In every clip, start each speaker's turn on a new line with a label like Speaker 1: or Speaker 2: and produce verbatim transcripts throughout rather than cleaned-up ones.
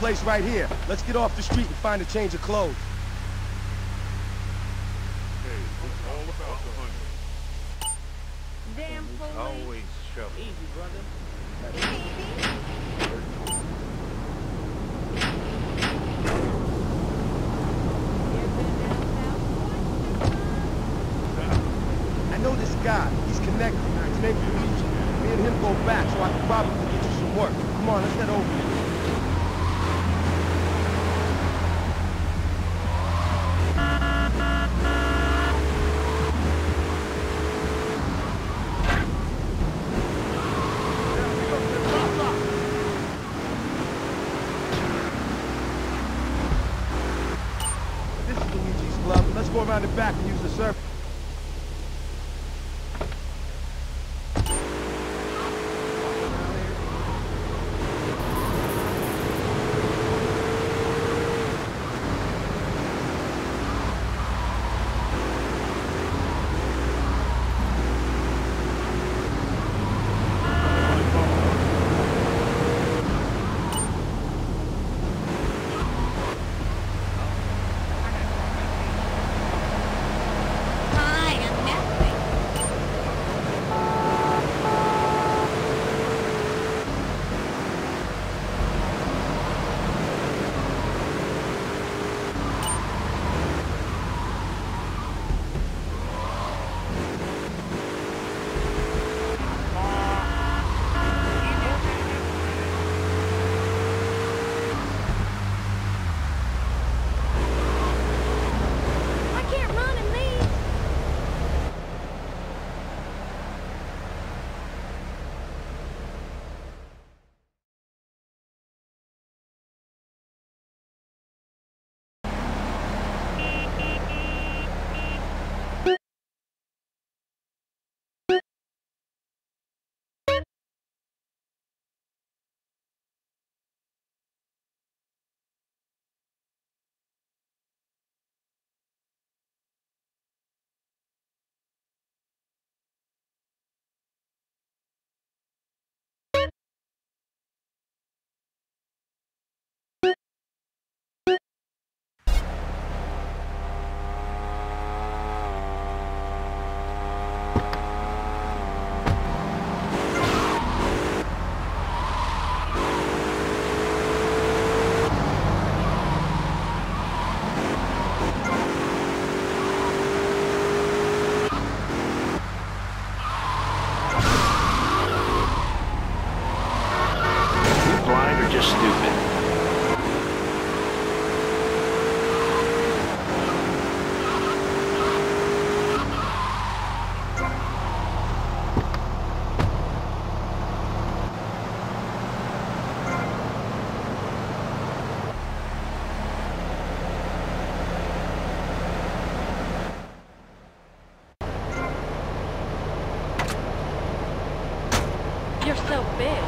Speaker 1: place right here. Let's get off the street and find a change of clothes.
Speaker 2: Hey, it's all about the hunt.
Speaker 3: Damn police.
Speaker 2: Always trouble.
Speaker 3: Easy, brother.
Speaker 1: I know this guy. He's connected. His name's Luigi. Me and him go back, so I can probably get you some work. Come on, let's head over there. This is Luigi's club. Let's go around the back and use the surface.
Speaker 4: Just stupid.
Speaker 3: You're so big.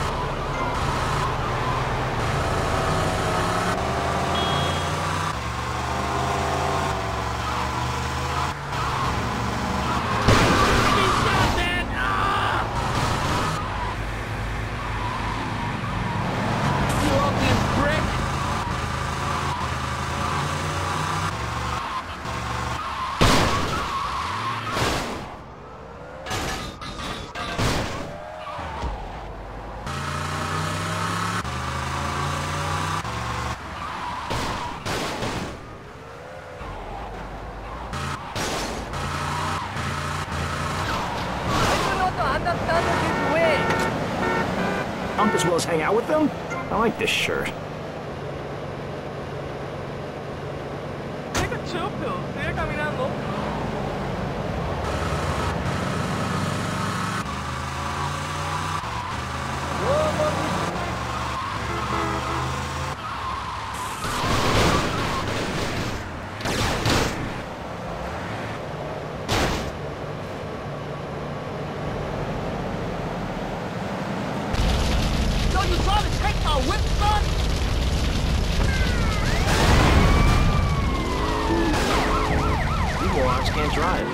Speaker 4: Pump as well as hang out with them? I like this shirt.
Speaker 3: Take a chill pill. Sigue caminando.
Speaker 5: You trying to take my whip, son?
Speaker 4: You morons can't drive.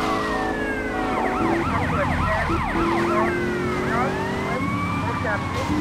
Speaker 5: Thank you.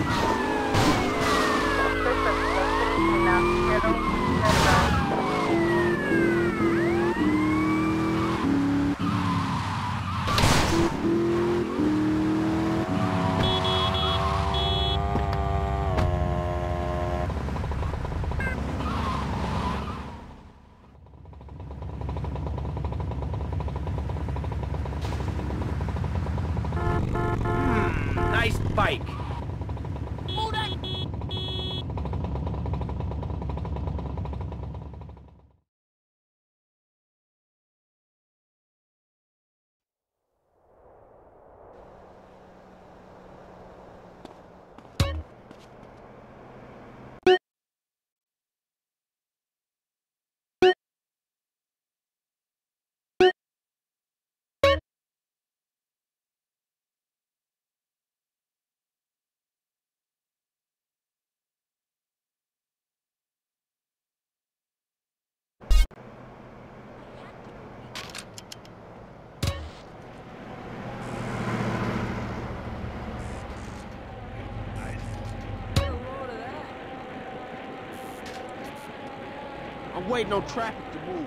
Speaker 1: I'm waiting on traffic to move.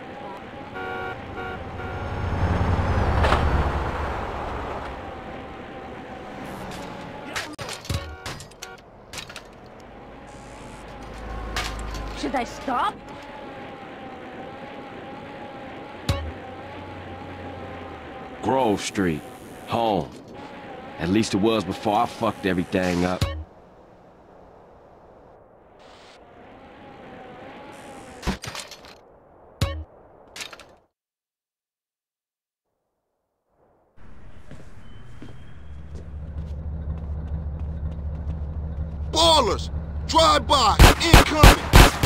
Speaker 3: Should I stop?
Speaker 6: Grove Street. Home. At least it was before I fucked everything up.
Speaker 7: Ballers! Drive-by! Incoming!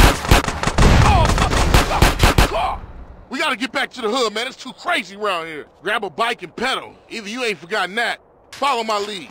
Speaker 7: Oh, we gotta get back to the hood, man. It's too crazy around here. Grab a bike and pedal. Either you ain't forgotten that. Follow my lead.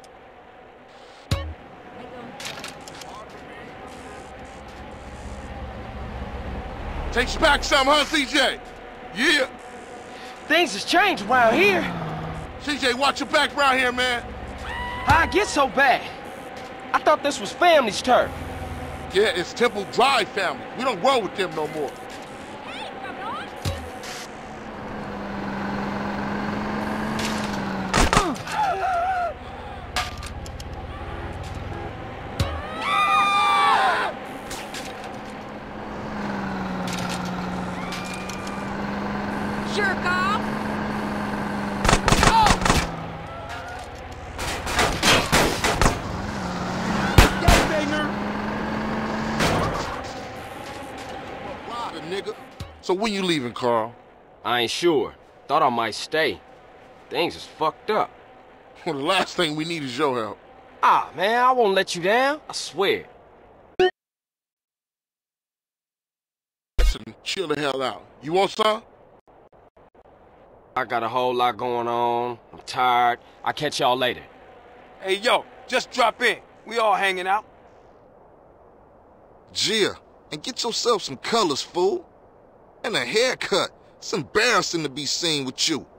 Speaker 7: Takes you back some, huh, C J? Yeah.
Speaker 8: Things has changed around here.
Speaker 7: C J, watch your back around here, man.
Speaker 8: How'd it get so bad? I thought this was family's turf.
Speaker 7: Yeah, it's Temple Drive family. We don't roll with them no more.
Speaker 3: Hey, cabrón! Jerk off!
Speaker 7: Nigga. So when you leaving, Carl?
Speaker 8: I ain't sure. Thought I might stay. Things is fucked up.
Speaker 7: Well, the last thing we need is your help.
Speaker 8: Ah, man, I won't let you down. I swear.
Speaker 7: Listen, chill the hell out. You want some?
Speaker 8: I got a whole lot going on. I'm tired. I'll catch y'all later.
Speaker 9: Hey, yo, just drop in. We all hanging out.
Speaker 7: Gia, and get yourself some colors, fool. And a haircut. It's embarrassing to be seen with you.